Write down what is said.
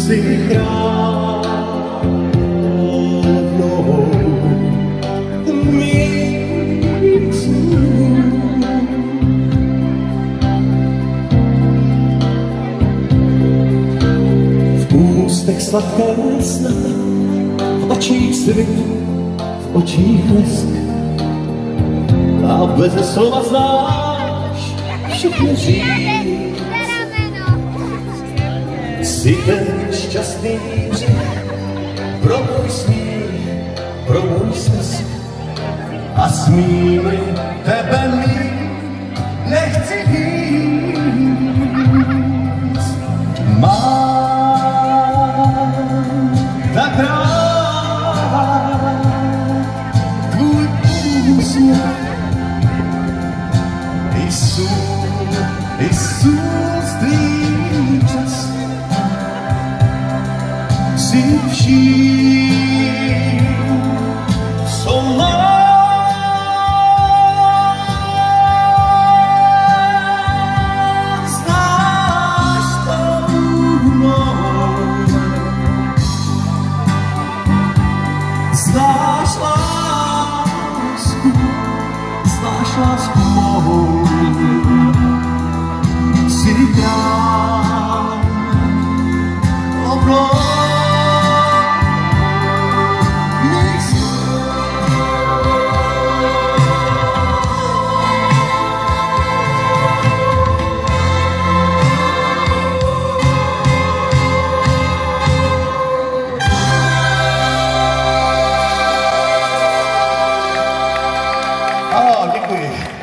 si královnou mých snů. V ústech sladké snad, v očích svit, v očích lesk. A beze slova znáš všechny říct. Jsi ten šťastný břeh pro můj smích, pro můj stesk. A smím-li tebe mít, nechci víc. Mám tak rád tvůj úsměv, i svůj čas. Si vším, co mám, znáš to mnou. Znáš lásku mou. Si král oblak. Děkuji.